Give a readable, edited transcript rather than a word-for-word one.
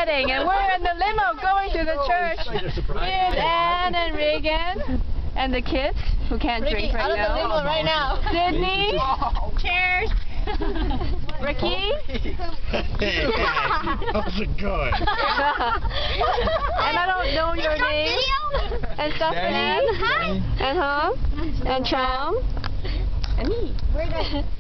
wedding, and we're in the limo going to the church. Here's Anne and Reagan and the kids who can't drink right now. Out of the limo right now. Sydney. Cheers. Ricky. How's it going? And I don't know your name. And Stephanie. Hi. And Tom. And Chom. And me.